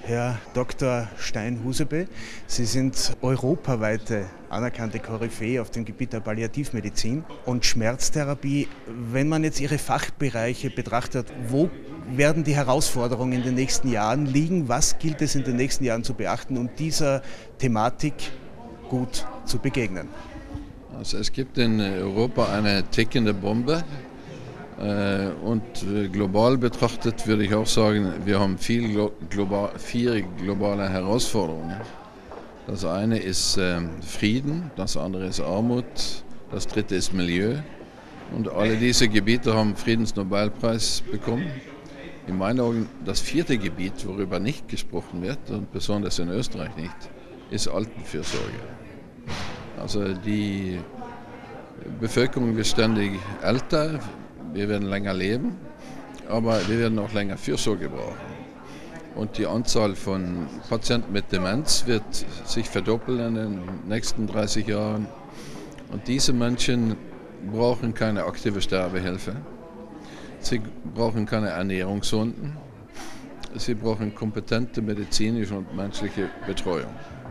Herr Dr. Stein-Huseby. Sie sind europaweite anerkannte Koryphäe auf dem Gebiet der Palliativmedizin und Schmerztherapie. Wenn man jetzt Ihre Fachbereiche betrachtet, wo werden die Herausforderungen in den nächsten Jahren liegen? Was gilt es in den nächsten Jahren zu beachten, um dieser Thematik gut zu begegnen? Also es gibt in Europa eine tickende Bombe und global betrachtet würde ich auch sagen, wir haben vier globale Herausforderungen. Das eine ist Frieden, das andere ist Armut, das dritte ist Milieu und alle diese Gebiete haben Friedensnobelpreis bekommen. In meinen Augen das vierte Gebiet, worüber nicht gesprochen wird und besonders in Österreich nicht, ist Altenfürsorge. Also die Bevölkerung wird ständig älter, wir werden länger leben, aber wir werden auch länger Fürsorge brauchen. Und die Anzahl von Patienten mit Demenz wird sich verdoppeln in den nächsten 30 Jahren. Und diese Menschen brauchen keine aktive Sterbehilfe, sie brauchen keine Ernährungssonden, sie brauchen kompetente medizinische und menschliche Betreuung.